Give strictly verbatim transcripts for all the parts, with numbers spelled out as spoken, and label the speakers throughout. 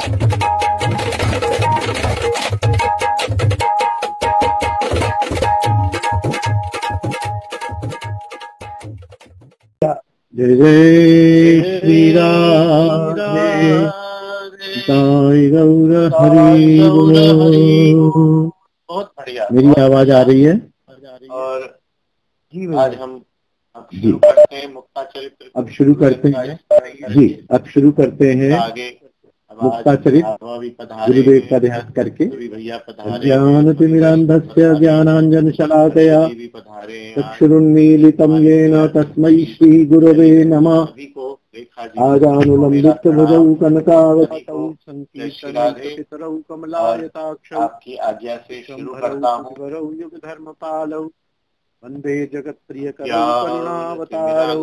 Speaker 1: जय जय श्री राधे साई गौर हरि बोल।
Speaker 2: बहुत बढ़िया।
Speaker 1: मेरी आवाज आ रही है?
Speaker 2: और
Speaker 1: जी
Speaker 2: आज हम अब शुरू करते हैं मुक्ता चरित्र।
Speaker 1: अब शुरू करते हैं जी अब शुरू करते हैं
Speaker 2: आगे
Speaker 1: मुक्ता चरित्र गुरुदेव का ध्यान करके। ज्ञानतिमिरान्धस्य ज्ञानाञ्जनशलाकया चक्षुरुन्मीलितं येन तस्मै श्रीगुरवे नमः। आजानुलम्बितभुजौ कनकावतौ संकीर्तनैकपितरौ कमलायताक्षौ
Speaker 2: आपकी आज्ञा से शुरू करता हूँ।
Speaker 1: युगधर्मपालौ वंदे जगत्प्रिय करुणावतारौ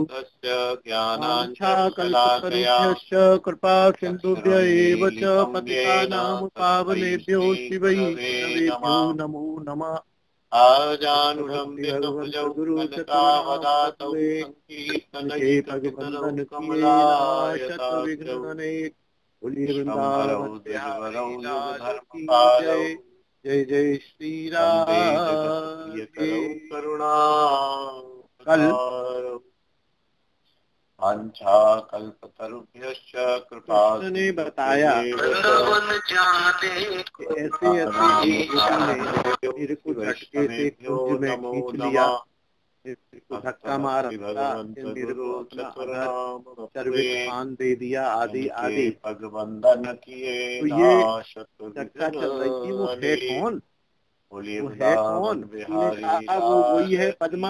Speaker 1: वाञ्छाकल्पतरुभ्यश्च कृपा सिन्धुभ्य एव च पतितानां पावनेभ्यो शिवैष्णवेभ्यो नमो नमः।
Speaker 2: आजानुलम्बितभुजौ कनकावदातौ संकीर्तनैकपितरौ कमलायताक्षौ विश्वम्भरौ द्विजवरौ युगधर्मपालौ
Speaker 1: जय जय श्री राधे
Speaker 2: करुणा
Speaker 1: कल
Speaker 2: वाञ्छाकल्पतरुभ्यश्च कृपा
Speaker 1: ने बताया ऐसे मेरे को झटके से कुंज में खींच लिया, मेरे को धक्का मारा, मेरे को अपना अधर चर्वित पान दे दिया आदि आदि
Speaker 2: भगवंदन किए।
Speaker 1: तो ये चर्चा चल रही थी वो है कौन, वो है कौन? कहा वो वही है पद्मा।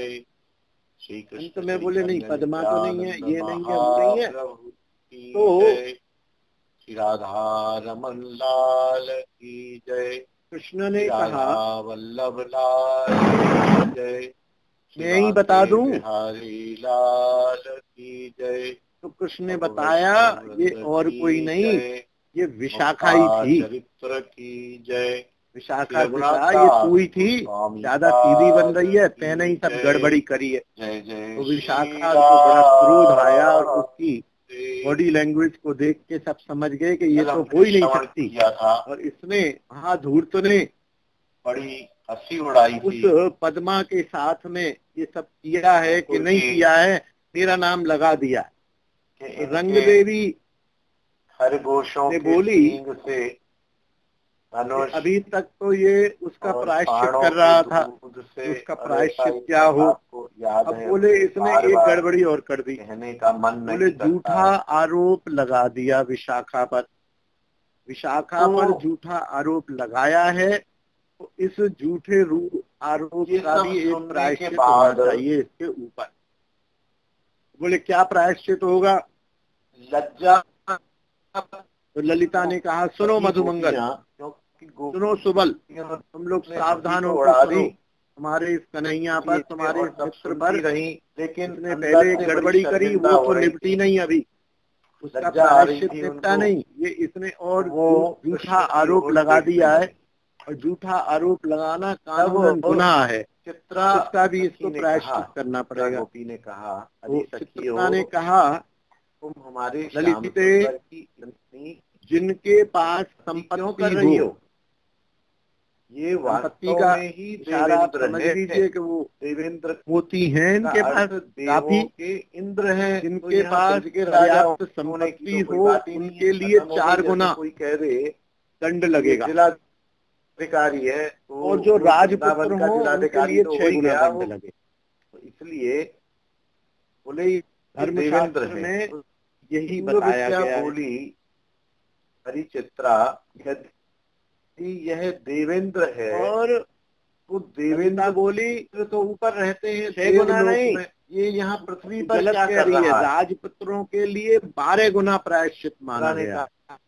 Speaker 1: अंत में बोले नहीं पद्मा तो नहीं है, ये नहीं है, वो नहीं है। तो
Speaker 2: श्री राधा रमन लाल की जय।
Speaker 1: कृष्ण ने कहा
Speaker 2: वल्लभ लाल की जय।
Speaker 1: मैं ही बता दूं
Speaker 2: बिहारी लाल की जय।
Speaker 1: तो कृष्ण ने बताया ये और कोई नहीं, ये विशाखा ही थी।
Speaker 2: चरित्र की जय।
Speaker 1: विशाखा दिशा ये तू ही थी, ज्यादा सीधी बन रही है, तेने ही सब गड़बड़ी करी है।
Speaker 2: जय जय
Speaker 1: तो विशाखा को बड़ा क्रोध आया और उसकी बॉडी लैंग्वेज को देख के सब समझ गए कि ये तो हो ही नहीं सकती। और इसने हाँ धूर्त ने
Speaker 2: बड़ी हंसी उड़ाई
Speaker 1: उस पद्मा के साथ में ये सब किया है कि नहीं किया है, मेरा नाम लगा दिया। रंग देवी
Speaker 2: खरगोशों
Speaker 1: ने बोली
Speaker 2: से
Speaker 1: अभी तक तो ये उसका प्रायश्चित कर रहा था, उसका प्रायश्चित क्या हो। अब बोले इसने एक गड़बड़ी और कर दी,
Speaker 2: कहने का मन
Speaker 1: बोले झूठा आरोप लगा दिया विशाखा पर। विशाखा पर झूठा आरोप लगाया है, तो इस झूठे रूप आरोप का भी एक प्रायश्चित होना चाहिए इसके ऊपर। बोले क्या प्रायश्चित होगा?
Speaker 2: लज्जा।
Speaker 1: तो ललिता ने कहा सुनो मधुमंगल, सुनो सुबल, तुम लोग सावधान हो सुनो। तुम्हारे इस कन्हैया पर, तुम्हारे इस मित्र पर रही, लेकिन ने पहले एक गड़बड़ी करी, वो तो निपटी नहीं, अभी उसका प्रायश्चित निपटा नहीं। ये इसने और झूठा आरोप लगा दिया है, और झूठा आरोप लगाना कानूनन गुनाह है। चित्रा उसका भी इसको प्रायश्चित करना पड़ेगा।
Speaker 2: गोपी ने कहा,
Speaker 1: तो चित्रा ने कहा
Speaker 2: तुम हमारे
Speaker 1: ललिते जिनके पास संपत्ति कर रही हो, ये संपत्ति का ही इशारा समझ लीजिए कि वो देवेंद्र मोती हैं इनके पास, काफी के इंद्र हैं जिनके पास पर्याप्त संपत्ति हो, उनके लिए चार गुना कोई कह दे दंड लगेगा। जिलाधिकारी है और जो राजपुत्र हो उनके लिए छह गुना दंड लगे। तो इसलिए बोले धर्मशास्त्र में यही बताया गया है। बोली हरिचित्रा यदि यह देवेंद्र है, और वो देवेंद्र बोली तो ऊपर रहते हैं छह गुना नहीं, ये यहाँ पृथ्वी पर क्या कह रही है? राजपुत्रों के लिए बारह गुना प्रायश्चित माना गया।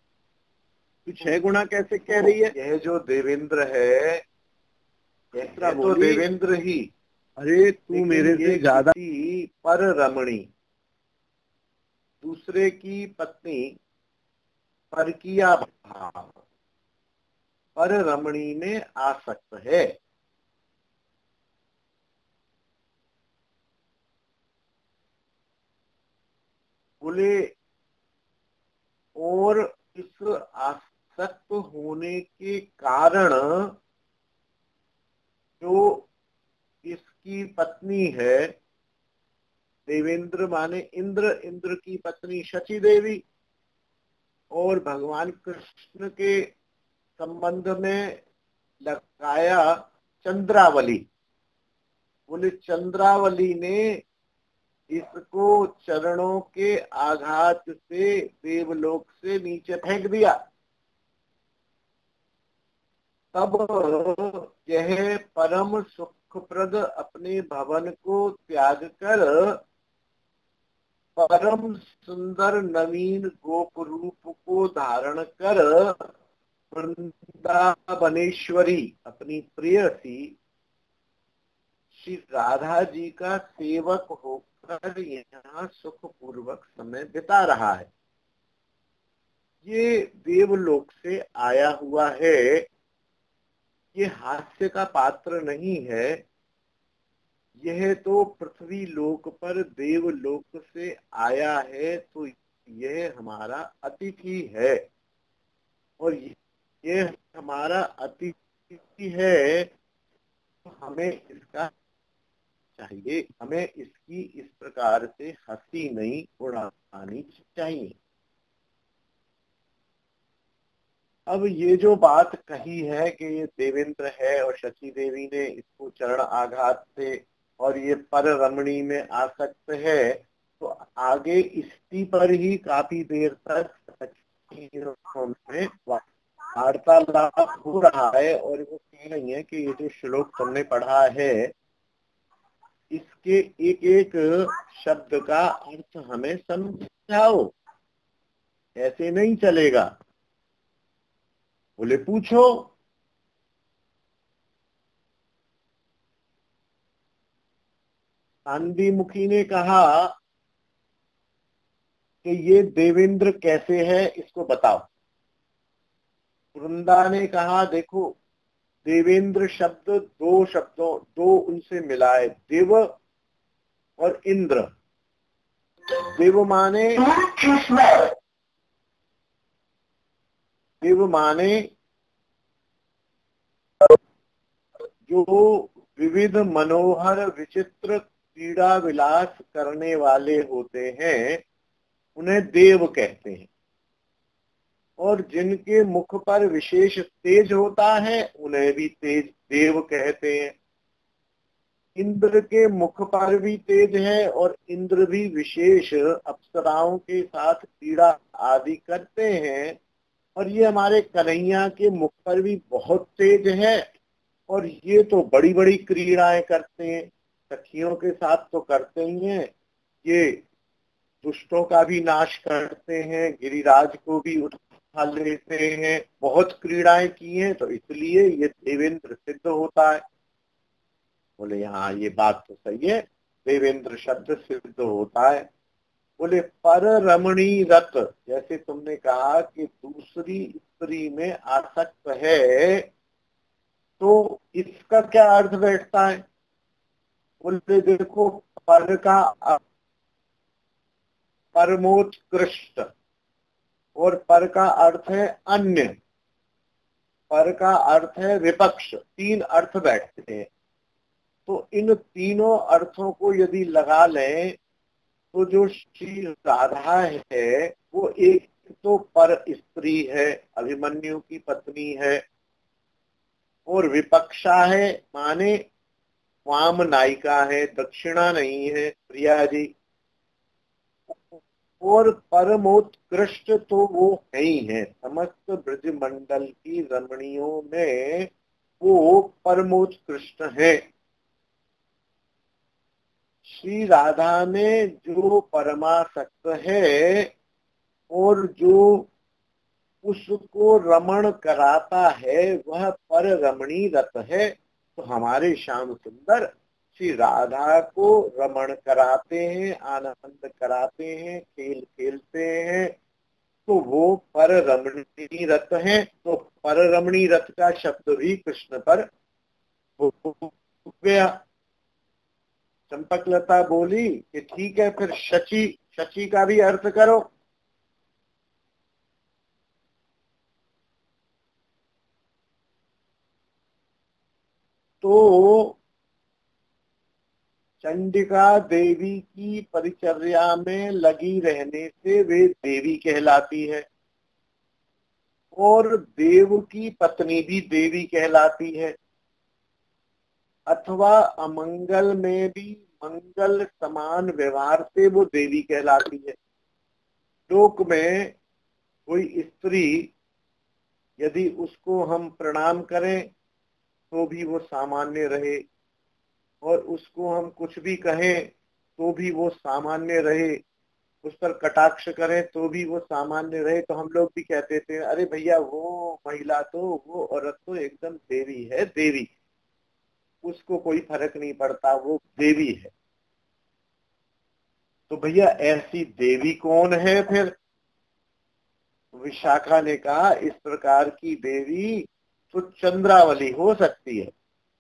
Speaker 1: तो छह गुना कैसे कह रही है? यह जो देवेंद्र है यह तो देवेंद्र ही। अरे तू मेरे से ज्यादा पर रमणी, दूसरे की पत्नी, पर किया भाव, पर रमणी में आसक्त है। बोले और इस कारण जो इसकी पत्नी है, देवेंद्र माने इंद्र, इंद्र की पत्नी शची देवी, और भगवान कृष्ण के संबंध में लगाया चंद्रावली। बोले चंद्रावली ने इसको चरणों के आघात से देवलोक से नीचे फेंक दिया। तब यह परम सुखप्रद अपने भवन को त्याग कर परम सुंदर नवीन गोप रूप को धारण कर वृंदावनेश्वरी अपनी प्रेयसी श्री राधा जी का सेवक होकर यहाँ सुख पूर्वक समय बिता रहा है। ये देवलोक से आया हुआ है, ये हास्य का पात्र नहीं है। यह तो पृथ्वी लोक पर देवलोक से आया है, तो यह हमारा अतिथि है, और यह हमारा अतिथि है तो हमें इसका चाहिए, हमें इसकी इस प्रकार से हंसी नहीं उड़ानी चाहिए। अब ये जो बात कही है कि ये देवेंद्र है और शची देवी ने इसको चरण आघात से और ये पर रमणी में आसक्त है, तो आगे इसी पर ही काफी देर तक में वार्तालाप हो रहा है। और वो कह रही है कि ये जो श्लोक तुमने पढ़ा है, इसके एक एक शब्द का अर्थ हमें समझाओ, ऐसे नहीं चलेगा। बोले पूछो। कांदी मुखी ने कहा कि ये देवेंद्र कैसे है, इसको बताओ। वृंदा ने कहा देखो, देवेंद्र शब्द दो शब्दों दो उनसे मिला है, देव और इंद्र। देव माने देव माने जो विविध मनोहर विचित्र क्रीड़ा विलास करने वाले होते हैं, उन्हें देव कहते हैं। और जिनके मुख पर विशेष तेज होता है, उन्हें भी तेज देव कहते हैं। इंद्र के मुख पर भी तेज है, और इंद्र भी विशेष अप्सराओं के साथ क्रीड़ा आदि करते हैं। और ये हमारे कन्हैया के मुख पर भी बहुत तेज है, और ये तो बड़ी बड़ी क्रीड़ाएं करते हैं। सखियों के साथ तो करते ही हैं, ये दुष्टों का भी नाश करते हैं, गिरिराज को भी उठा लेते हैं, बहुत क्रीड़ाएं की हैं, तो इसलिए ये देवेंद्र सिद्ध होता है। बोले हाँ, ये बात तो सही है, देवेंद्र शब्द सिद्ध होता है। बोले पर रमणी रत, जैसे तुमने कहा कि दूसरी स्त्री में आसक्त है, तो इसका क्या अर्थ बैठता है? बोले देखो, पर का परमोत्कृष्ट, और पर का अर्थ है अन्य, पर का अर्थ है विपक्ष, तीन अर्थ बैठते हैं। तो इन तीनों अर्थों को यदि लगा लें, तो जो श्री राधा है वो एक तो पर स्त्री है, अभिमन्यु की पत्नी है, और विपक्षा है माने वाम नायिका है, दक्षिणा नहीं है, प्रिया जी। और परमोत्कृष्ट तो वो है ही है, समस्त ब्रज मंडल की रमणियों में वो परमोत्कृष्ट है। श्री राधा में जो परमासक्त है और जो उसको रमण कराता है, वह पर रमणी रत है। तो हमारे श्याम सुंदर श्री राधा को रमण कराते हैं, आनंद कराते हैं, खेल खेलते हैं, तो वो पर रमणी रत हैं। तो पर रमणी रत का शब्द भी कृष्ण पर हो गया। चंपकलता बोली कि ठीक है, फिर शची शची का भी अर्थ करो। तो चंडिका देवी की परिचर्या में लगी रहने से वे देवी कहलाती है, और देव की पत्नी भी देवी कहलाती है, अथवा अमंगल में भी मंगल समान व्यवहार से वो देवी कहलाती है। लोक में कोई स्त्री यदि उसको हम प्रणाम करें तो भी वो सामान्य रहे, और उसको हम कुछ भी कहें तो भी वो सामान्य रहे, उस पर कटाक्ष करें तो भी वो सामान्य रहे, तो हम लोग भी कहते थे अरे भैया वो महिला तो, वो औरत तो एकदम देवी है, देवी, उसको कोई फर्क नहीं पड़ता, वो देवी है। तो भैया ऐसी देवी कौन है फिर? विशाखा ने कहा इस प्रकार की देवी तो चंद्रावली हो सकती है।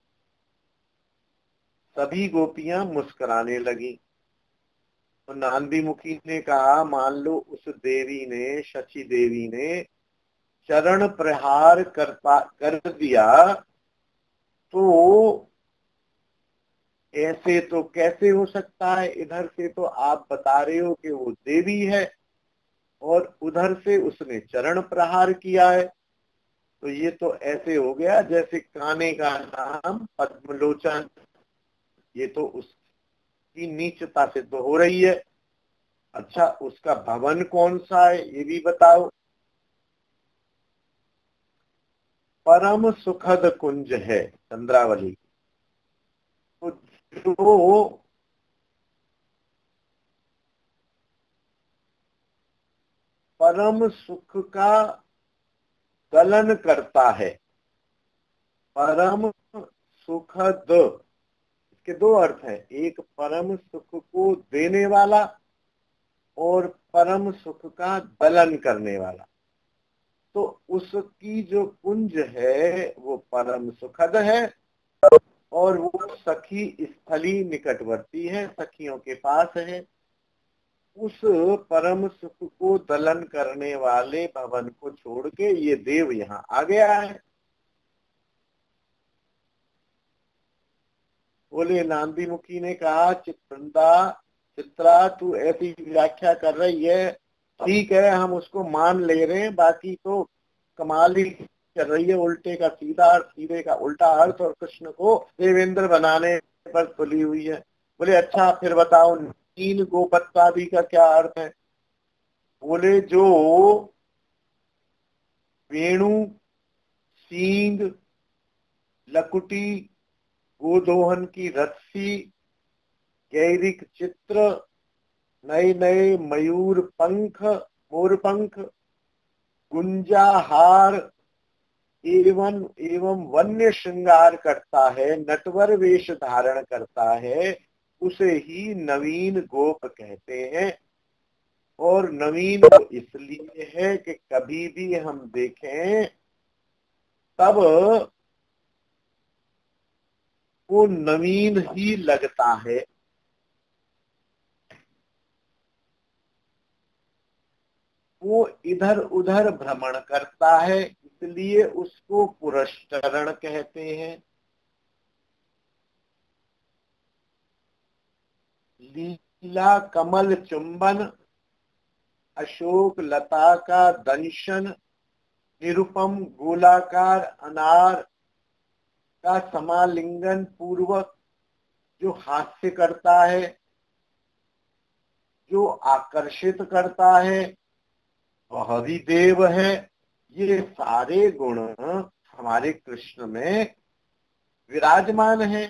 Speaker 1: सभी गोपियां मुस्कुराने लगी। तो नांदी मुखी ने कहा मान लो उस देवी ने, शची देवी ने चरण प्रहार कर पा कर दिया तो ऐसे तो कैसे हो सकता है? इधर से तो आप बता रहे हो कि वो देवी है और उधर से उसने चरण प्रहार किया है, तो ये तो ऐसे हो गया जैसे काने का नाम पद्मलोचन, ये तो उसकी नीचता सिद्ध हो रही है। अच्छा उसका भवन कौन सा है ये भी बताओ। परम सुखद कुंज है चंद्रावली। तो जो परम सुख का गलन करता है, परम सुखद, इसके दो अर्थ हैं, एक परम सुख को देने वाला और परम सुख का दलन करने वाला। तो उसकी जो कुंज है वो परम सुखद है और वो सखी स्थली निकटवर्ती है, सखियों के पास है। उस परम सुख को दलन करने वाले भवन को छोड़ के ये देव यहाँ आ गया है। बोले नांदी मुखी ने कहा चित्रंदा, चित्रा तू ऐसी व्याख्या कर रही है, ठीक है हम उसको मान ले रहे हैं, बाकी तो कमाल ही कर रही है, उल्टे का सीधा अर्थ, सीधे का उल्टा अर्थ, और कृष्ण को देवेंद्र बनाने पर तुली हुई है। बोले अच्छा फिर बताओ तीन गोपत्तादि का क्या अर्थ है? बोले जो वेणु, सींग, लकुटी, गोदोहन की रस्सी, गैरिक चित्र, नए नए मयूर पंख, मोर पंख, गुंजा हार एवं एवं वन्य श्रृंगार करता है, नटवर वेश धारण करता है, उसे ही नवीन गोप कहते हैं। और नवीन इसलिए है कि कभी भी हम देखें तब वो नवीन ही लगता है। वो इधर उधर भ्रमण करता है, इसलिए उसको पुरस्चरण कहते हैं। लीला कमल चुंबन, अशोक लता का दंशन, निरुपम गोलाकार अनार का समालिंगन पूर्वक जो हास्य करता है, जो आकर्षित करता है, वह भी देव है। ये सारे गुण हमारे कृष्ण में विराजमान हैं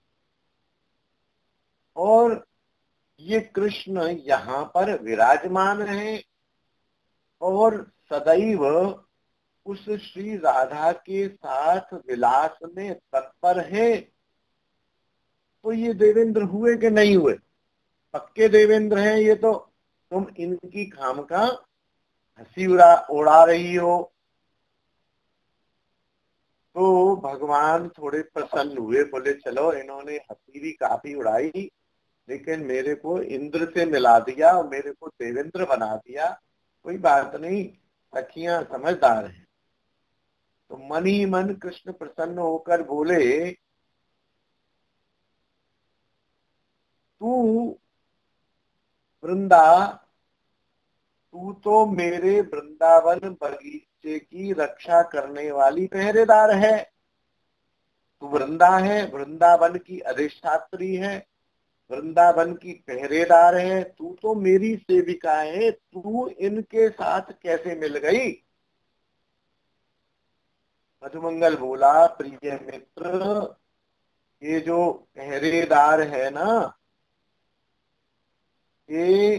Speaker 1: और ये कृष्ण यहाँ पर विराजमान है और सदैव उस श्री राधा के साथ विलास में तत्पर है। तो ये देवेंद्र हुए कि नहीं हुए? पक्के देवेंद्र हैं ये तो। तुम इनकी खामखा हंसी उड़ा उड़ा रही हो। तो भगवान थोड़े प्रसन्न हुए, बोले चलो इन्होंने हंसी भी काफी उड़ाई लेकिन मेरे को इंद्र से मिला दिया और मेरे को देवेंद्र बना दिया, कोई बात नहीं, सखियां समझदार हैं। तो मन ही मन कृष्ण प्रसन्न होकर बोले तू वृंदा, तू तो मेरे वृंदावन बगीचे की रक्षा करने वाली पहरेदार है। तू वृंदा है, वृंदावन की अधिष्ठात्री है, वृंदावन की पहरेदार है, तू तो मेरी सेविका है, तू इनके साथ कैसे मिल गई? मधुमंगल बोला, प्रिय मित्र, ये जो पहरेदार है ना, ये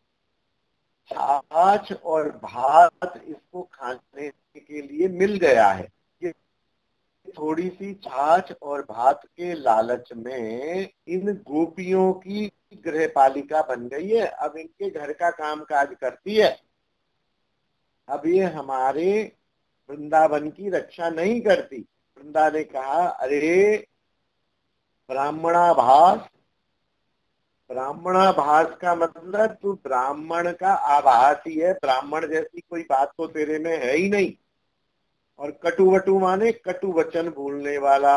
Speaker 1: छाछ और भात इसको खाने के लिए मिल गया है। ये थोड़ी सी छाछ और भात के लालच में इन गोपियों की गृहपालिका बन गई है। अब इनके घर का काम काज करती है। अब ये हमारे वृंदावन की रक्षा नहीं करती। वृंदा ने कहा, अरे ब्राह्मणाभास, ब्राह्मणाभास का मतलब तू ब्राह्मण का आभास ही है। ब्राह्मण जैसी कोई बात तो तेरे में है ही नहीं। और कटु वटु माने कटु वचन बोलने वाला।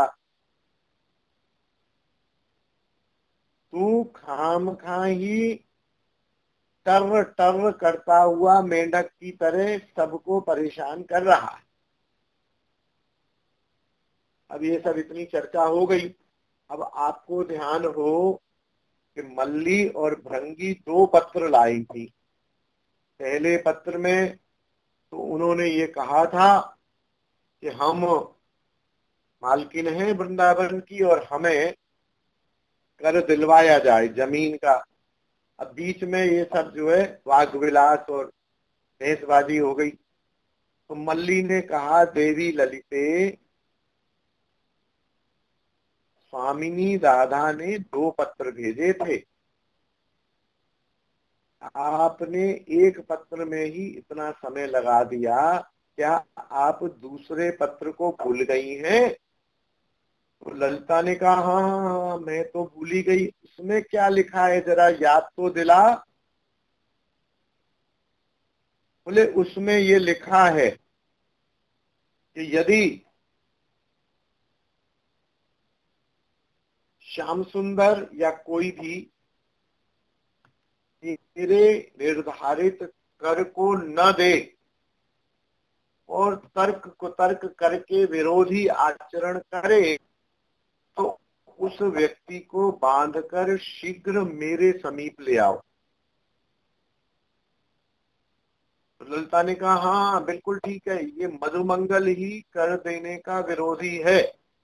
Speaker 1: तू खाम खा ही टर टर करता हुआ मेंढक की तरह सबको परेशान कर रहा है। अब ये सब इतनी चर्चा हो गई। अब आपको ध्यान हो कि मल्ली और भृंगी दो पत्र लाई थी। पहले पत्र में तो उन्होंने ये कहा था कि हम मालकिन हैं वृंदावन की और हमें कर दिलवाया जाए जमीन का। अब बीच में ये सब जो है वाग विलास और बहसबाजी हो गई। तो मल्ली ने कहा, देवी ललिते, स्वामिनी राधा ने दो पत्र भेजे थे, आपने एक पत्र में ही इतना समय लगा दिया, क्या आप दूसरे पत्र को भूल गई हैं? तो ललिता ने कहा, हाँ हाँ हाँ मैं तो भूली गई। उसमें क्या लिखा है जरा याद तो दिला। बोले, उसमें ये लिखा है कि यदि श्याम सुंदर या कोई भी तेरे निर्धारित कर को न दे और तर्क को तर्क करके विरोधी आचरण करे, तो उस व्यक्ति को बांधकर शीघ्र मेरे समीप ले आओ। ललिता ने कहा, हाँ बिल्कुल ठीक है, ये मधुमंगल ही कर देने का विरोधी है।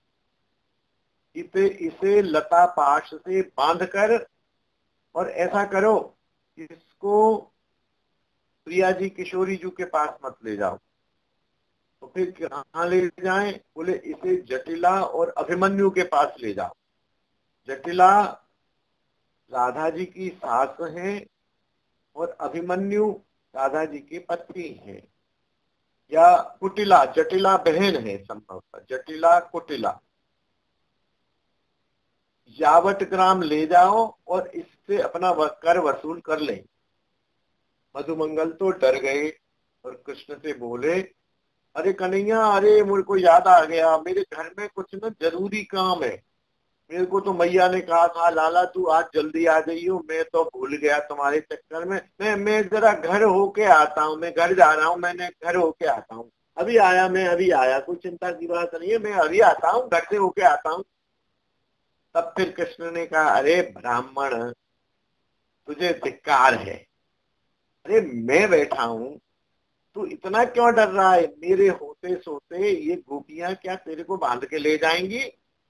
Speaker 1: इसे इसे लता पाश से बांधकर, और ऐसा करो इसको प्रिया जी किशोरी जी के पास मत ले जाओ। तो फिर कहाँ ले जाएं? बोले, इसे जटिला और अभिमन्यु के पास ले जाओ। जटिला राधा जी की सास हैं और अभिमन्यु राधा जी के पति हैं, या कुटिला, जटिला बहन है संभवतः, जटिला कुटिला। यावट ग्राम ले जाओ और इससे अपना कर वसूल कर ले। मधुमंगल तो डर गए और कृष्ण से बोले, अरे कन्हैया, अरे मुझे को याद आ गया, मेरे घर में कुछ ना जरूरी काम है। मेरे को तो मैया ने कहा था, लाला तू आज जल्दी आ जाइयो, मैं तो भूल गया तुम्हारे चक्कर में। मैं मैं जरा घर होके आता हूँ, मैं घर जा रहा हूँ, मैंने घर होके आता हूँ। अभी आया, मैं अभी आया, कोई चिंता की बात नहीं है, मैं अभी आता हूँ, घर से होके आता हूँ। तब फिर कृष्ण ने कहा, अरे ब्राह्मण, तुझे धिक्कार है। अरे मैं बैठा हूँ, तू इतना क्यों डर रहा है? मेरे होते सोते ये गोपियां क्या तेरे को बांध के ले जाएंगी?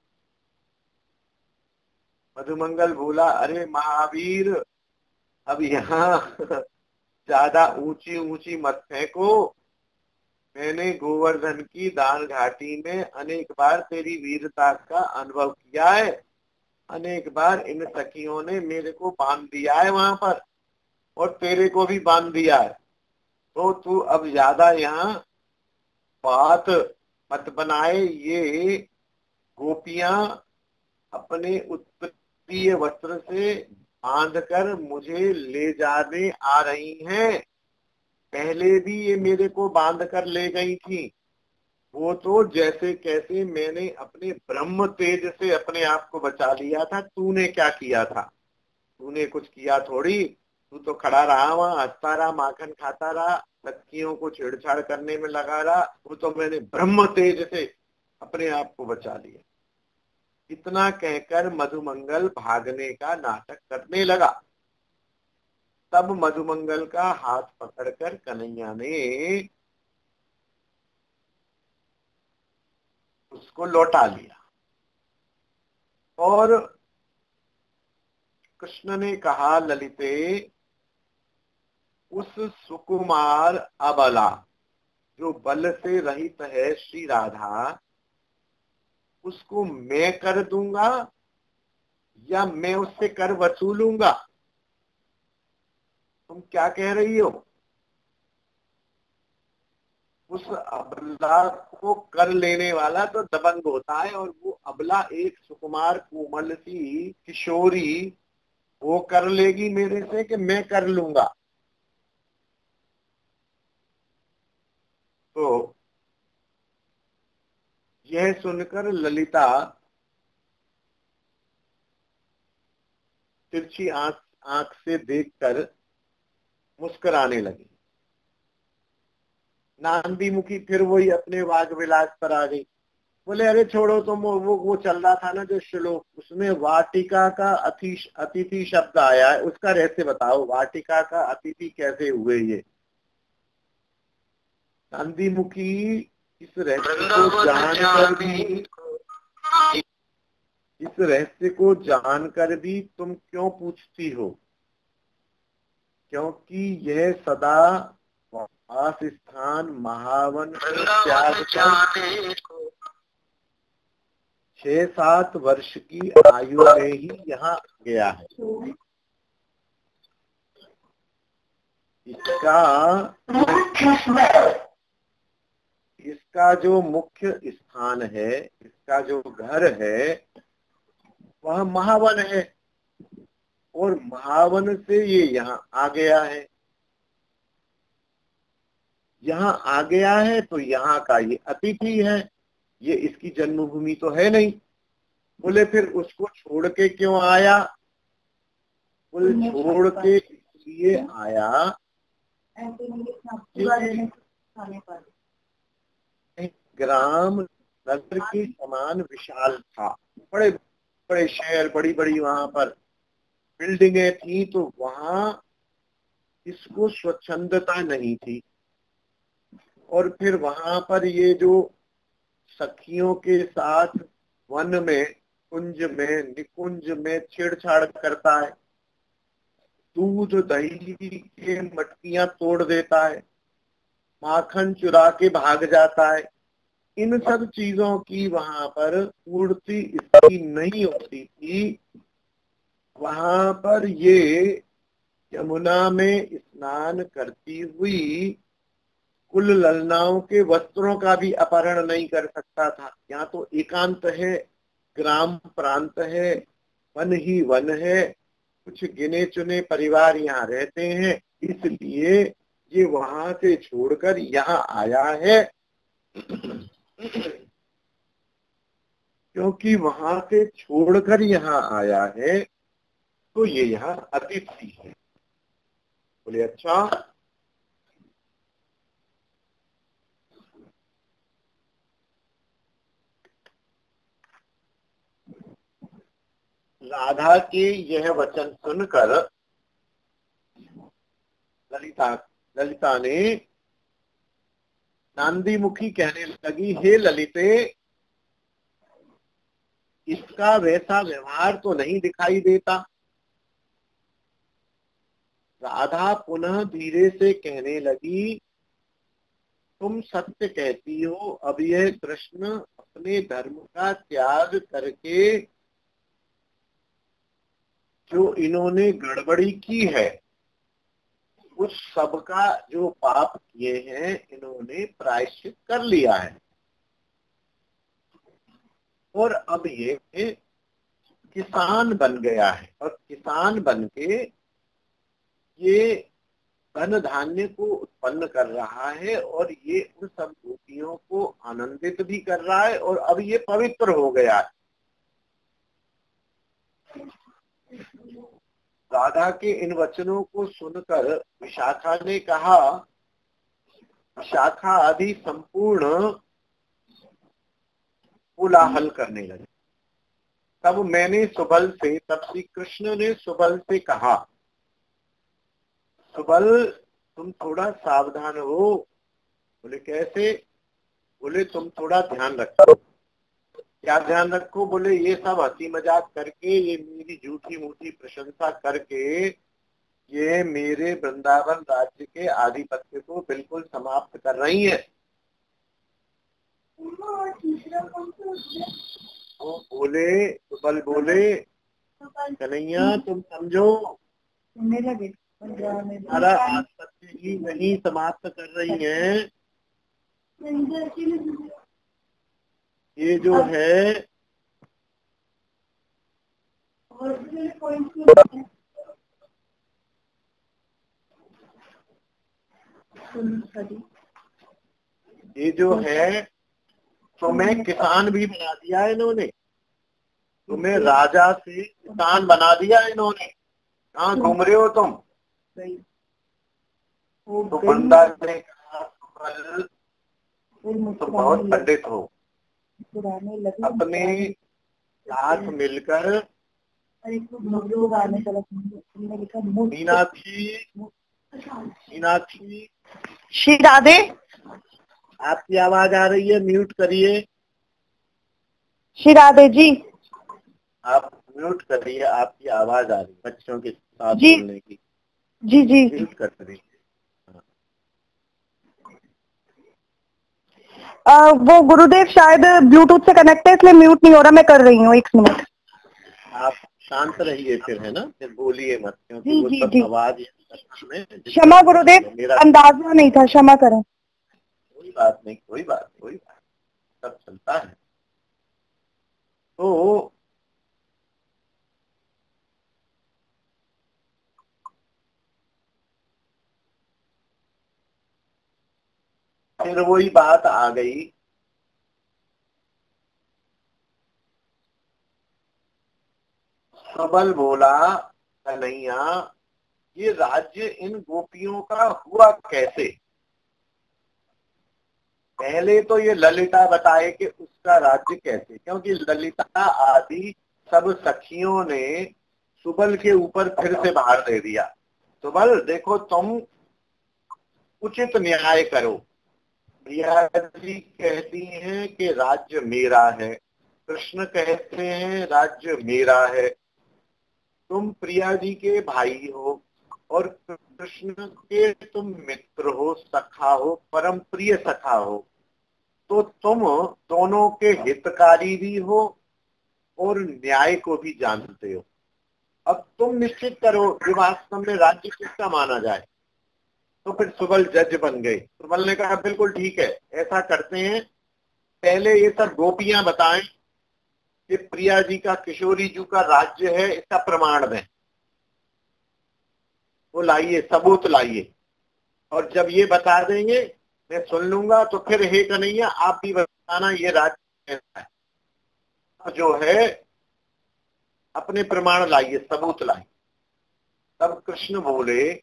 Speaker 1: मधुमंगल बोला, अरे महावीर, अब यहाँ ज्यादा ऊंची ऊंची मत फेंको। मैंने गोवर्धन की दान घाटी में अनेक बार तेरी वीरता का अनुभव किया है। अनेक बार इन सखियों ने मेरे को बांध दिया है वहां पर, और तेरे को भी बांध दिया है। तो तू अब ज्यादा यहाँ बात मत बनाए। ये गोपियां अपने उत्पत्तीय वस्त्र से बांधकर मुझे ले जाने आ रही हैं। पहले भी ये मेरे को बांध कर ले गई थी, वो तो जैसे कैसे मैंने अपने ब्रह्म तेज से अपने आप को बचा लिया था। तूने क्या किया था? तूने कुछ किया थोड़ी, तू तो खड़ा रहा वहां, हंसता रहा, माखन खाता रहा, लड़कियों को छेड़छाड़ करने में लगा रहा, वो तो मैंने ब्रह्म तेज से अपने आप को बचा लिया। इतना कहकर मधुमंगल भागने का नाटक करने लगा। तब मधुमंगल का हाथ पकड़कर कन्हैया ने उसको लौटा लिया और कृष्ण ने कहा, ललिते, उस सुकुमार अबला जो बल से रहित है श्री राधा, उसको मैं कर दूंगा या मैं उससे कर वसूलूंगा? तुम क्या कह रही हो? उस अबला को कर लेने वाला तो दबंग होता है, और वो अबला एक सुकुमार कोमल सी किशोरी वो कर लेगी मेरे से कि मैं कर लूंगा? तो यह सुनकर ललिता तिरछी आंख आंख से देखकर मुस्कुराने लगी। नांदी मुखी फिर वही अपने वाग विलास पर आ गई। बोले, अरे छोड़ो तुम, वो वो चल रहा था ना जो श्लोक, उसमें वाटिका का अति अतिथि शब्द आया है, उसका रहस्य बताओ। वाटिका का अतिथि कैसे हुए ये? नांदी मुखी इस रहस्य को जानकर भी इस रहस्य को जानकर भी तुम क्यों पूछती हो? क्योंकि यह सदा वास स्थान महावन त्याग कर छह सात वर्ष की आयु में ही यहाँ गया है। इसका इसका जो मुख्य स्थान है, इसका जो घर है, वह महावन है, और महावन से ये यहाँ आ गया है। यहाँ आ गया है तो यहाँ का ये अतिथि है, ये इसकी जन्मभूमि तो है नहीं। बोले, फिर उसको छोड़ के क्यों आया? बोले, छोड़ के इसलिए आया ग्राम नगर के समान विशाल था। बड़े बड़े शहर, बड़ी बड़ी वहां पर बिल्डिंगें थी, तो वहां इसको स्वच्छंदता नहीं थी। और फिर वहां पर ये जो सखियों के साथ वन में, कुंज में, निकुंज में छेड़छाड़ करता है, दूध दही के मटकियां तोड़ देता है, माखन चुरा के भाग जाता है, इन सब चीजों की वहां पर पूर्ति इसकी नहीं होती थी। वहां पर ये यमुना में स्नान करती हुई कुल ललनाओं के वस्त्रों का भी अपहरण नहीं कर सकता था। यहाँ तो एकांत है, ग्राम प्रांत है, वन ही वन है, कुछ गिने चुने परिवार यहाँ रहते हैं, इसलिए ये वहां से छोड़कर यहाँ आया है। क्योंकि वहां से छोड़कर यहाँ आया है तो ये यहाँ अतिथि है। बोले, अच्छा। राधा के यह वचन सुनकर ललिता ललिता ने नांदी मुखी कहने लगी, हे ललिते, इसका वैसा व्यवहार तो नहीं दिखाई देता। राधा पुनः धीरे से कहने लगी, तुम सत्य कहती हो। अब यह कृष्ण अपने धर्म का त्याग करके जो इन्होंने गड़बड़ी की है, उस सब का जो पाप किए हैं, इन्होंने प्रायश्चित कर लिया है, और अब ये किसान बन गया है, और किसान बन के ये धन धान्य को उत्पन्न कर रहा है, और ये उन सब गोपियों को आनंदित भी कर रहा है, और अब ये पवित्र हो गया है। राधा के इन वचनों को सुनकर विशाखा ने कहा, विशाखा आदि संपूर्ण कोलाहल करने लगे। तब मैंने सुबल से, तब श्री कृष्ण ने सुबल से कहा, सुबल तुम थोड़ा सावधान हो। बोले कैसे? बोले तुम थोड़ा ध्यान रखो। क्या ध्यान रखो? बोले ये सब हंसी मजाक करके, ये मेरी झूठी मूठी प्रशंसा करके, ये मेरे वृंदावन राज्य के आधिपत्य को बिल्कुल समाप्त कर रही है। वो बोले, सुबल बोले, कन्हैया तुम समझो, हमारा आधिपत्य ही नहीं समाप्त कर रही है, ये जो है ये जो है तुम्हें किसान भी बना दिया इन्होंने, तुम्हें राजा से किसान बना दिया इन्होंने। कहाँ घूम रहे हो तुम? तो बंदा ने कहा, तुम बहुत पंडित हो, अपने साथ मिलकर मीनाक्षी, मीनाक्षी
Speaker 3: श्री राधे,
Speaker 1: आपकी आवाज आ रही है, म्यूट करिए।
Speaker 3: श्री राधे जी,
Speaker 1: आप म्यूट करिए, आपकी आवाज आ रही है बच्चों के साथ
Speaker 3: जी
Speaker 1: बोलने की।
Speaker 3: जी जी
Speaker 1: म्यूट कर दीजिए।
Speaker 3: आ, वो गुरुदेव शायद ब्लूटूथ से कनेक्ट है, इसलिए म्यूट नहीं हो रहा। मैं कर रही हूँ, एक मिनट।
Speaker 1: आप शांत रहिए फिर, है ना, फिर बोलिए मत, क्योंकि
Speaker 3: जी
Speaker 1: वो
Speaker 3: जी
Speaker 1: सब
Speaker 3: जी,
Speaker 1: आवाज में
Speaker 3: क्षमा गुरुदेव,
Speaker 1: मेरा
Speaker 3: अंदाजा नहीं था, क्षमा करें।
Speaker 1: कोई बात नहीं, कोई बात कोई बात सब चलता है। तो फिर वही बात आ गई, सबल बोला, कन्हैया ये राज्य इन गोपियों का हुआ कैसे? पहले तो ये ललिता बताए कि उसका राज्य कैसे, क्योंकि ललिता आदि सब सखियों ने सुबल के ऊपर फिर से भार दे दिया। सुबल देखो, तुम उचित न्याय करो। प्रिया जी कहती हैं कि राज्य मेरा है, कृष्ण कहते हैं राज्य मेरा है। तुम प्रिया जी के भाई हो और कृष्ण के तुम मित्र हो, सखा हो, परम प्रिय सखा हो, तो तुम दोनों के हितकारी भी हो और न्याय को भी जानते हो। अब तुम निश्चित करो कि वास्तव में राज्य किसका माना जाए। तो फिर सुबल जज बन गए। सुबल ने कहा बिल्कुल ठीक है, ऐसा करते हैं, पहले ये सब गोपियां बताएं कि प्रिया जी का, किशोरी जी का राज्य है, इसका प्रमाण दें। वो लाइए, सबूत लाइए, और जब ये बता देंगे मैं सुन लूंगा, तो फिर हे कन्हैया आप भी बताना ये राज्य कैसा है। जो है अपने प्रमाण लाइए, सबूत लाइए। तब कृष्ण बोले,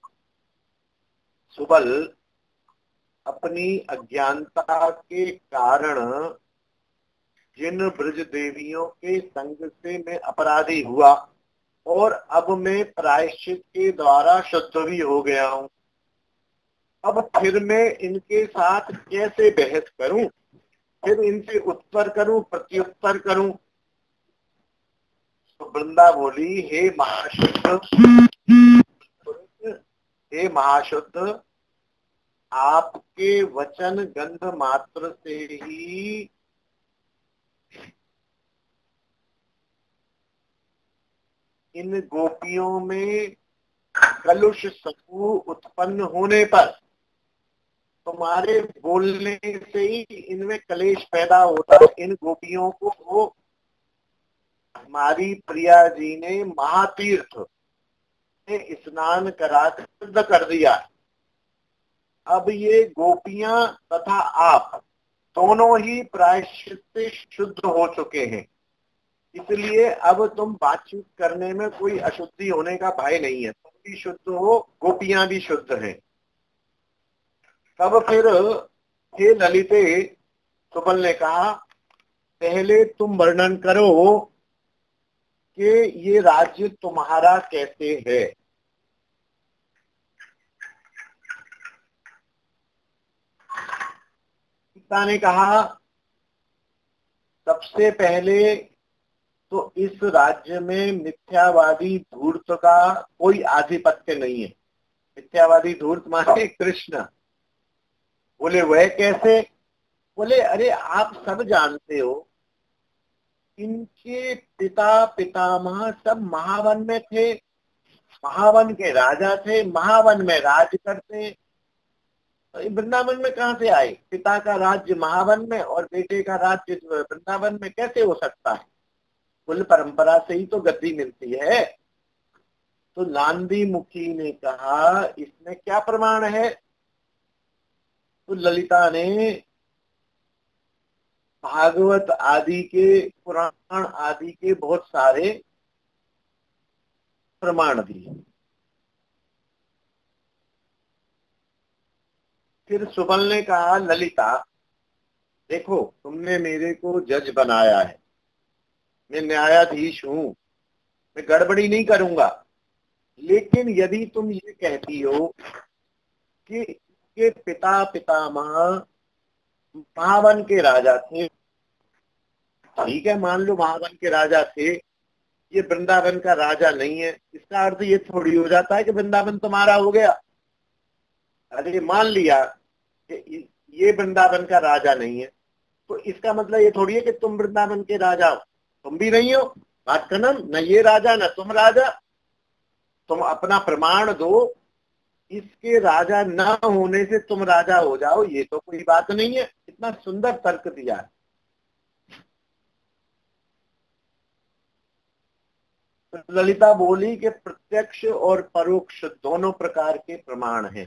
Speaker 1: सुबल अपनी अज्ञानता के कारण जिन ब्रज देवियों के संग से मैं अपराधी हुआ और अब मैं प्रायश्चित के द्वारा शुद्ध भी हो गया हूं, अब फिर मैं इनके साथ कैसे बहस करूं, फिर इनसे उत्तर करूं, प्रत्युत्तर करूं। तो वृंदा बोली, हे महाशुद्ध, हे महाशुद्ध, आपके वचन गंध मात्र से ही इन गोपियों में कलुष समूह उत्पन्न होने पर, तुम्हारे बोलने से ही इनमें कलेश पैदा होता है। इन गोपियों को वो हमारी प्रिया जी ने महातीर्थ में स्नान करा कर शुद्ध कर दिया। अब ये गोपियां तथा आप दोनों ही प्रायश्चित से शुद्ध हो चुके हैं,
Speaker 2: इसलिए अब तुम बातचीत करने में कोई अशुद्धि होने का भय नहीं है, तुम भी शुद्ध हो, गोपियां भी शुद्ध हैं। तब फिर हे ललिते, सुबल ने कहा पहले तुम वर्णन करो कि ये राज्य तुम्हारा कैसे है। सीता ने कहा सबसे पहले तो इस राज्य में मिथ्यावादी धूर्त का कोई आधिपत्य नहीं है। मिथ्यावादी धूर्त माने कृष्ण। बोले वह कैसे? बोले अरे आप सब जानते हो इनके पिता पितामह सब महावन में थे, महावन के राजा थे, महावन में राज करते। तो वृंदावन में कहां से आए? पिता का राज्य महावन में और बेटे का राज्य वृंदावन में कैसे हो सकता है? कुल परंपरा से ही तो गद्दी मिलती है। तो नांदी मुखी ने कहा इसमें क्या प्रमाण है? तो ललिता ने भागवत आदि के, पुराण आदि के बहुत सारे प्रमाण दिए। फिर सुबल ने कहा ललिता देखो तुमने मेरे को जज बनाया है, मैं न्यायाधीश हूं, मैं गड़बड़ी नहीं करूंगा, लेकिन यदि तुम ये कहती हो कि के पिता पितामह महावन के राजा थे, ठीक है मान लो महावन के राजा थे, ये वृंदावन का राजा नहीं है, इसका अर्थ ये थोड़ी हो जाता है कि वृंदावन तुम्हारा हो गया। अरे मान लिया कि ये वृंदावन का राजा नहीं है, तो इसका मतलब ये थोड़ी है कि तुम वृंदावन के राजा हो। तुम भी नहीं हो, बात करना, न ये राजा न तुम राजा। तुम अपना प्रमाण दो, इसके राजा न होने से तुम राजा हो जाओ, ये तो कोई बात नहीं है। इतना सुंदर तर्क दिया है। तो ललिता बोली कि प्रत्यक्ष और परोक्ष दोनों प्रकार के प्रमाण हैं।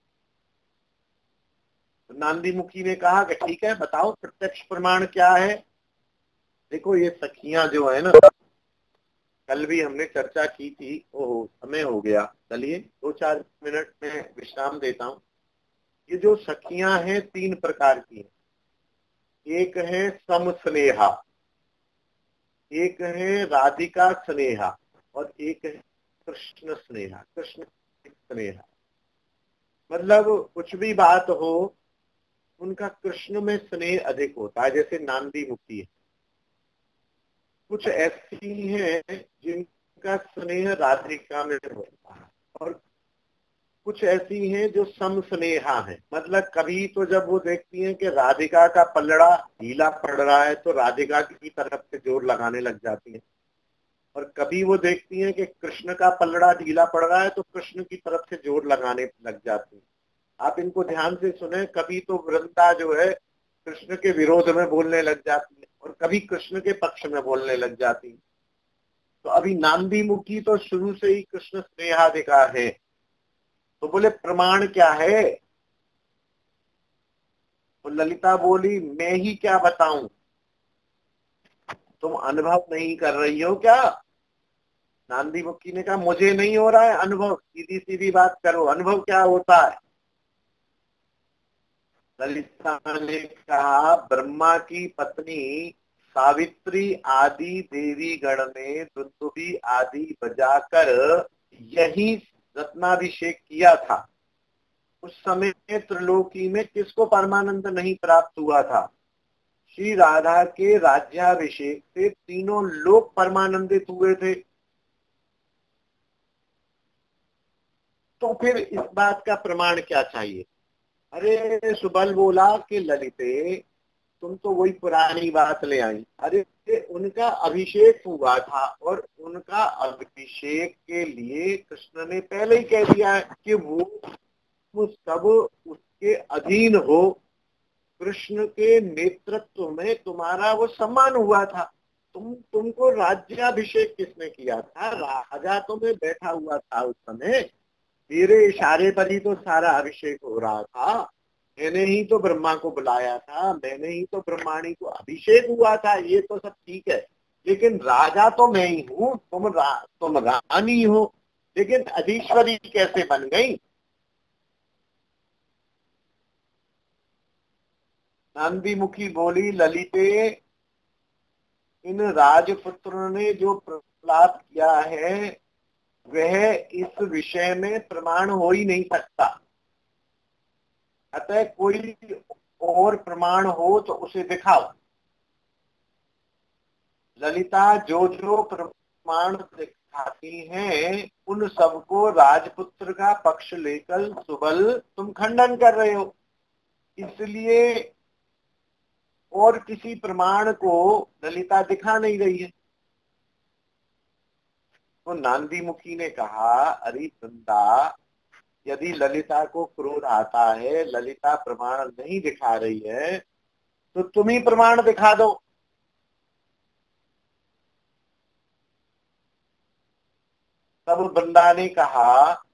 Speaker 2: तो नांदी मुखी ने कहा कि ठीक है बताओ प्रत्यक्ष प्रमाण क्या है। देखो ये सखियां जो है ना, कल भी हमने चर्चा की थी, ओहो समय हो गया, चलिए दो चार मिनट में विश्राम देता हूं। ये जो सखियां हैं तीन प्रकार की हैं। एक है सम स्नेहा, एक है राधिका स्नेहा और एक है कृष्ण स्नेहा। कृष्ण स्नेहा मतलब कुछ भी बात हो उनका कृष्ण में स्नेह अधिक होता है, जैसे नांदी मुखी है। कुछ ऐसी हैं जिनका स्नेह राधिका में होता है और कुछ ऐसी हैं जो सम स्नेहा है। मतलब कभी तो जब वो देखती हैं कि राधिका का पल्लड़ा ढीला पड़ रहा है तो राधिका की तरफ से जोर लगाने लग जाती हैं, और कभी वो देखती हैं कि कृष्ण का पल्लड़ा ढीला पड़ रहा है तो कृष्ण की तरफ से जोर लगाने लग जाती हैं। आप इनको ध्यान से सुने, कभी तो वृंदा जो है कृष्ण के विरोध में बोलने लग जाती है और कभी कृष्ण के पक्ष में बोलने लग जाती है। तो अभी नांदी मुखी तो शुरू से ही कृष्ण स्नेहाधिका है। तो बोले प्रमाण क्या है? तो ललिता बोली मैं ही क्या बताऊं, तुम अनुभव नहीं कर रही हो क्या? नांदी मुखी ने कहा मुझे नहीं हो रहा है अनुभव, सीधी सीधी बात करो, अनुभव क्या होता है? ललिता ने कहा ब्रह्मा की पत्नी सावित्री आदि देवी गण ने दुंदुभी आदि बजाकर यही रत्नाभिषेक किया था। उस समय त्रिलोकी में किसको परमानंद नहीं प्राप्त हुआ था? श्री राधा के राज्याभिषेक से तीनों लोग परमानंदित हुए थे। तो फिर इस बात का प्रमाण क्या चाहिए? अरे सुबल बोला कि ललिते तुम तो वही पुरानी बात ले आई। अरे उनका अभिषेक हुआ था और उनका अभिषेक के लिए कृष्ण ने पहले ही कह दिया है कि वो, वो सब उसके अधीन हो। कृष्ण के नेतृत्व में तुम्हारा वो सम्मान हुआ था। तुम तुमको राज्याभिषेक किसने किया था? राजा तो में बैठा हुआ था उस समय, तेरे इशारे पर ही तो सारा अभिषेक हो रहा था। मैंने ही तो ब्रह्मा को बुलाया था, मैंने ही तो ब्रह्माणी को अभिषेक हुआ था। ये तो सब ठीक है, लेकिन राजा तो मैं ही हूं, तुम रा, तुम रानी हो, लेकिन अधीश्वरी कैसे बन गई? नंदीमुखी बोली, ललिते, इन राजपुत्र ने जो प्रलाप किया है वह इस विषय में प्रमाण हो ही नहीं सकता, अतः कोई और प्रमाण हो तो उसे दिखाओ। ललिता जो जो प्रमाण दिखाती हैं उन सबको राजपुत्र का पक्ष लेकर सुबल तुम खंडन कर रहे हो, इसलिए और किसी प्रमाण को ललिता दिखा नहीं रही है। तो नांदीमुखी ने कहा, अरे वृंदा, यदि ललिता को क्रोध आता है, ललिता प्रमाण नहीं दिखा रही है, तो तुम ही प्रमाण दिखा दो। तब वृंदा ने कहा,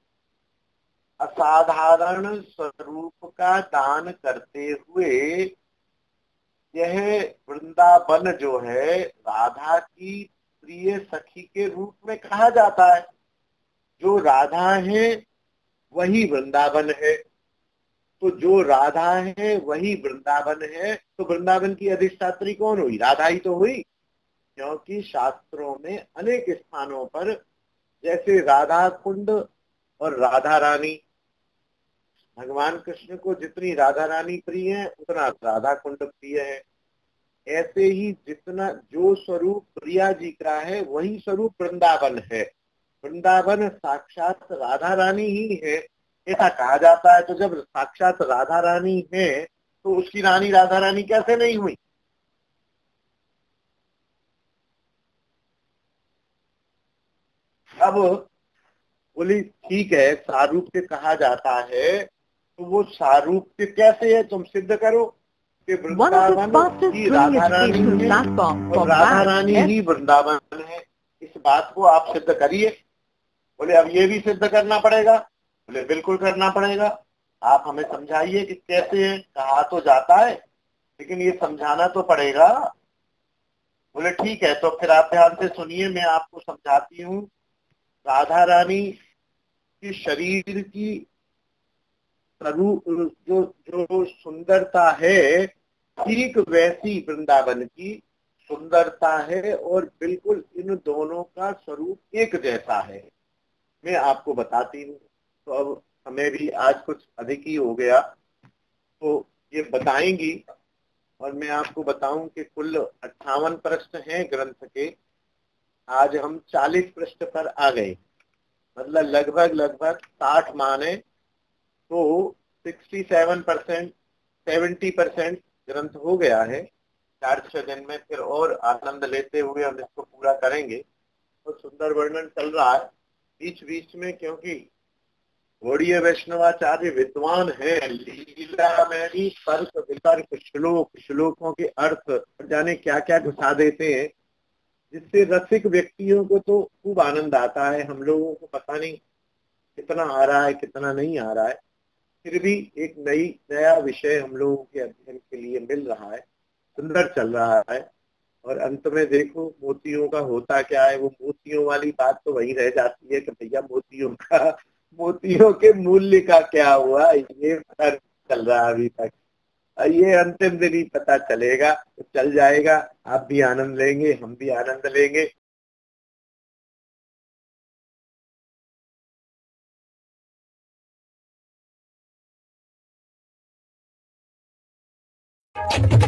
Speaker 2: असाधारण स्वरूप का दान करते हुए यह वृंदावन जो है राधा की प्रिय सखी के रूप में कहा जाता है। जो राधा है वही वृंदावन है, तो जो राधा है वही वृंदावन है, तो वृंदावन की अधिष्ठात्री कौन हुई? राधा ही तो हुई, क्योंकि शास्त्रों में अनेक स्थानों पर जैसे राधा कुंड और राधा रानी, भगवान कृष्ण को जितनी राधा रानी प्रिय है उतना राधा कुंड प्रिय है। ऐसे ही जितना जो स्वरूप प्रिया जी का है वही स्वरूप वृंदावन है। वृंदावन साक्षात राधा रानी ही है, ऐसा कहा जाता है। तो जब साक्षात राधा रानी है तो उसकी रानी राधा रानी कैसे नहीं हुई? अब बोली, ठीक है, सारूप्य कहा जाता है, तो वो सारूप्य कैसे है तुम सिद्ध करो कि वृंदावन की राधा रानी है और राधा रानी ही वृंदावन है, इस बात को आप सिद्ध करिए। बोले, अब ये भी सिद्ध करना पड़ेगा? बोले, बिल्कुल करना पड़ेगा, आप हमें समझाइए कि कैसे है। कहा तो जाता है लेकिन ये समझाना तो पड़ेगा। बोले, ठीक है, तो फिर आप ध्यान से सुनिए, मैं आपको समझाती हूँ। राधा रानी की शरीर की स्वरूप जो जो सुंदरता है, ठीक वैसी वृंदावन की सुंदरता है, और बिल्कुल इन दोनों का स्वरूप एक जैसा है। मैं आपको बताती हूँ। तो अब हमें भी आज कुछ अधिक ही हो गया, तो ये बताएंगी, और मैं आपको बताऊं कि कुल अट्ठावन पृष्ठ हैं ग्रंथ के। आज हम चालीस पृष्ठ पर आ गए, मतलब लगभग लगभग साठ माने तो सड़सठ परसेंट सत्तर परसेंट ग्रंथ हो गया है। चार छह दिन में फिर और आनंद लेते हुए हम इसको पूरा करेंगे। तो सुंदर वर्णन चल रहा है बीच बीच में, क्योंकि गौड़ीय वैष्णवाचार्य विद्वान है, लीला में ही तर्क वितर्क श्लोक श्लोकों के अर्थ जाने क्या क्या घुसा देते हैं, जिससे रसिक व्यक्तियों को तो खूब आनंद आता है। हम लोगों को पता नहीं कितना आ रहा है कितना नहीं आ रहा है, फिर भी एक नई नया विषय हम लोगों के अध्ययन के लिए मिल रहा है, सुंदर चल रहा है। और अंत में देखो मोतियों का होता क्या है। वो मोतियों वाली बात तो वही रह जाती है कि भैया मोतियों का मोतियों के मूल्य का क्या हुआ, ये पता चल रहा है अभी तक। ये अंतिम दिन ही पता चलेगा, तो चल जाएगा। आप भी आनंद लेंगे, हम भी आनंद लेंगे।